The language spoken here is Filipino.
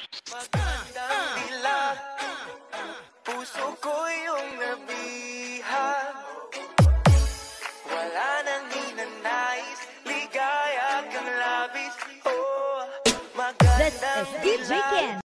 Magandang dilag, puso ko yung nabihag. Wala nang hinanais, ligaya kang labis. Oh, This magandang is DJ dilag. Ken.